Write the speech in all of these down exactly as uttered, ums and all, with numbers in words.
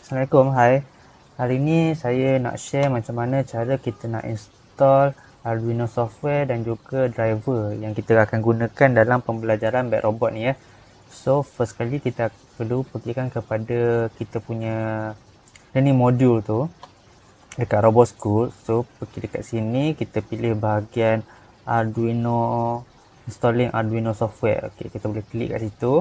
Assalamualaikum, hai. Hari ni saya nak share macam mana cara kita nak install Arduino software dan juga driver yang kita akan gunakan dalam pembelajaran Bad Robot ni ya. So, first kali kita perlu pergikan kepada kita punya learning module tu dekat Robot School. So, pergi dekat sini kita pilih bahagian Arduino, installing Arduino software. Okey, kita boleh klik kat situ.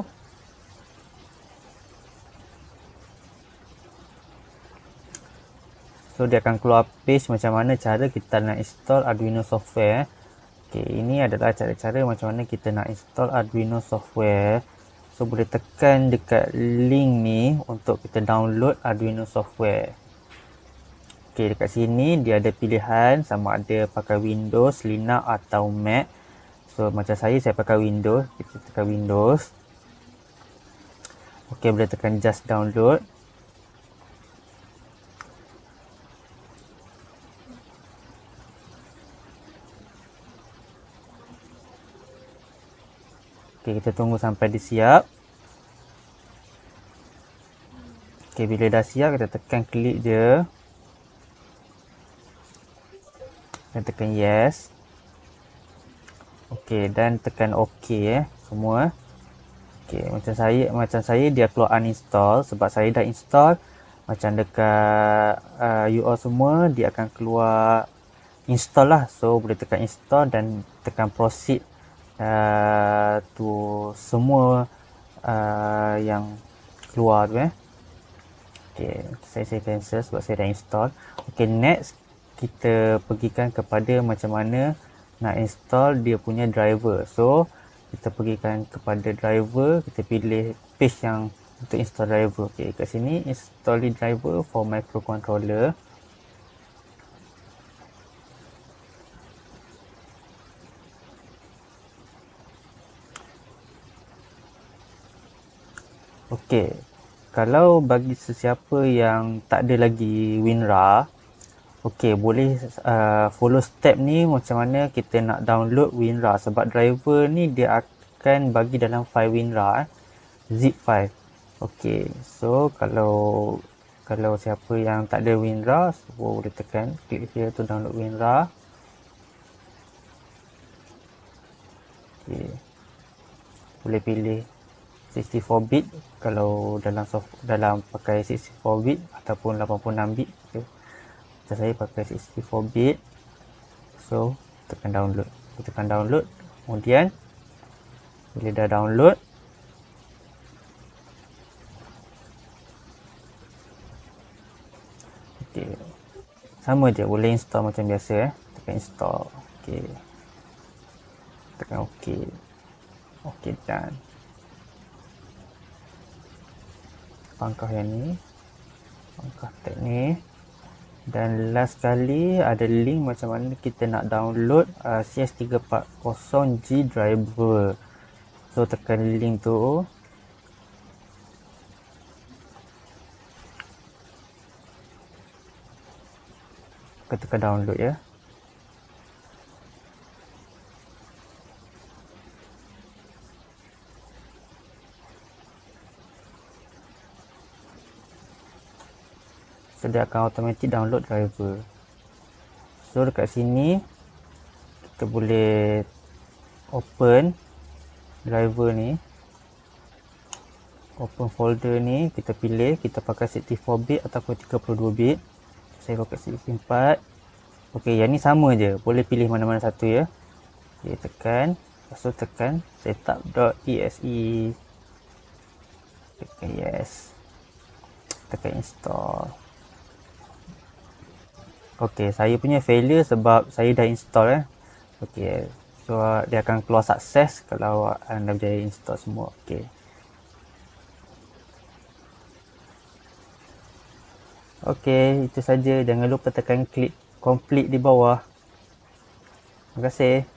So dia akan keluar page macam mana cara kita nak install Arduino software. Okey, ini adalah cara-cara macam mana kita nak install Arduino software. So boleh tekan dekat link ni untuk kita download Arduino software. Okey, dekat sini dia ada pilihan sama ada pakai Windows, Linux atau Mac. So macam saya saya pakai Windows, kita tekan Windows. Okey, boleh tekan just download. Okay, kita tunggu sampai dia siap. Okay, bila dah siap, kita tekan klik je. Dan tekan yes. Okay, dan tekan OK eh, semua. Okay, macam saya, macam saya dia keluar uninstall sebab saya dah install. Macam dekat uh, you all semua, dia akan keluar install lah. So, boleh tekan install dan tekan proceed. Uh, tu semua uh, yang keluar tu eh. Okay, saya saya cancel sebab saya dah install. Okay, next kita pergikan kepada macam mana nak install dia punya driver. So kita pergikan kepada driver, kita pilih page yang untuk install driver. Okay, kat sini install driver for microcontroller. Okey, kalau bagi sesiapa yang tak ada lagi WinRAR, okey, boleh uh, follow step ni macam mana kita nak download WinRAR sebab driver ni dia akan bagi dalam file WinRAR, zip file. Okey, so kalau kalau siapa yang tak ada WinRAR, so boleh tekan klik here to download WinRAR. Okey, boleh pilih sixty-four bit kalau dalam soft, dalam pakai sixty-four bit ataupun lapan puluh enam bit. Okay. Macam saya pakai sixty-four bit. So tekan download. Tekan download. Kemudian bila dah download, okay, sama je, boleh install macam biasa eh. Tekan install. Okay. Tekan OK. Okay, done. Pangkah yang ni, pangkah tag ni, dan last kali ada link macam mana kita nak download uh, C S tiga empat kosong G driver. So tekan link tu. Kita tekan download ya. So dia akan automatic download driver. So dekat sini kita boleh open driver ni, open folder ni, kita pilih kita pakai sixty-four bit ataupun tiga puluh dua bit. Saya pakai sixty-four. Okey, yang ni sama je, boleh pilih mana-mana satu ya. Okay, tekan, lepas tu tekan setup.exe, tekan yes, tekan install. Okey, saya punya failure sebab saya dah install eh. Okey, so dia akan keluar sukses kalau anda berjaya install semua. Okey. Okey, itu saja. Jangan lupa tekan klik complete di bawah. Terima kasih.